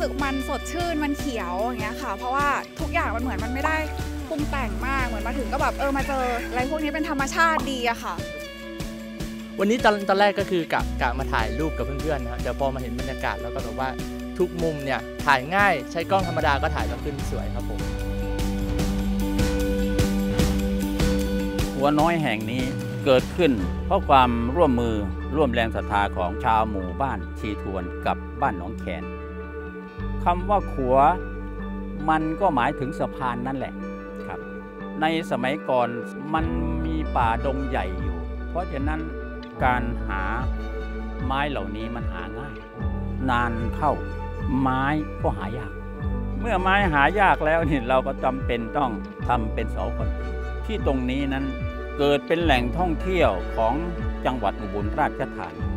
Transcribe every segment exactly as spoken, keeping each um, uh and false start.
กมันสดชื่นมันเขียวอย่างเงี้ยค่ะเพราะว่าทุกอย่างมันเหมือนมันไม่ได้ปรุงแต่งมากเหมือนมาถึงก็แบบเออมาเจออะไรพวกนี้เป็นธรรมชาติดีอะค่ะวันนี้ตอนตอนแรกก็คือกะกะมาถ่ายรูปกับเพื่อนๆนะครับแต่พอมาเห็นบรรยากาศแล้วก็แบบว่าทุกมุมเนี่ยถ่ายง่ายใช้กล้องธรรมดาก็ถ่ายแล้วขึ้นสวยครับผมหัวน้อยแห่งนี้เกิดขึ้นเพราะความร่วมมือร่วมแรงศรัทธาของชาวหมู่บ้านชีทวนกับบ้านหนองแขนคำว่าขัวมันก็หมายถึงสะพานนั่นแหละครับในสมัยก่อนมันมีป่าดงใหญ่อยู่เพราะฉะนั้นการหาไม้เหล่านี้มันหาง่ายนานเข้าไม้ก็หายากเมื่อไม้หายากแล้วนี่เราก็จำเป็นต้องทำเป็นเสาคอนกรีตที่ตรงนี้นั้นเกิดเป็นแหล่งท่องเที่ยวของจังหวัดอุบลราชธานี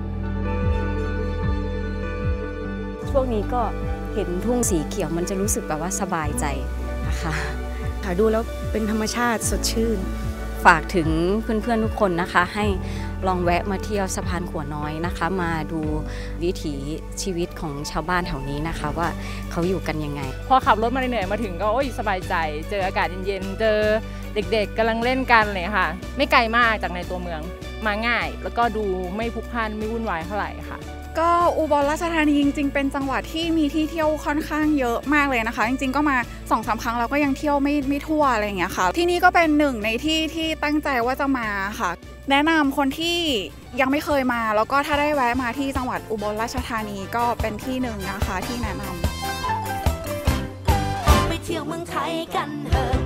ช่วงนี้ก็เห็นทุ่งสีเขียวมันจะรู้สึกแบบว่าสบายใจนะคะค่ะดูแล้วเป็นธรรมชาติสดชื่นฝากถึงเพื่อนๆทุกคนนะคะให้ลองแวะมาเที่ยวสะพานขัวน้อยนะคะมาดูวิถีชีวิตของชาวบ้านแถวนี้นะคะว่าเขาอยู่กันยังไงพอขับรถมาเหนื่อยมาถึงก็โอ้ยสบายใจเจออากาศเย็นๆเจอเด็กๆกำลังเล่นกันเลยค่ะไม่ไกลมากจากในตัวเมืองมาง่ายแล้วก็ดูไม่พลุกพล่านไม่วุ่นวายเท่าไหร่ค่ะก็อุบลราชธานีจริงๆเป็นจังหวัดที่มีที่เที่ยวค่อนข้างเยอะมากเลยนะคะจริงๆก็มา สองสาม ครั้งแล้วก็ยังเที่ยวไม่ไม่ทั่วอะไรอย่างเงี้ยค่ะที่นี่ก็เป็นหนึ่งในที่ที่ตั้งใจว่าจะมาค่ะแนะนำคนที่ยังไม่เคยมาแล้วก็ถ้าได้แวะมาที่จังหวัดอุบลราชธานีก็เป็นที่หนึ่งนะคะที่แนะนำไปเที่ยวเมืองไทยกันเถอะ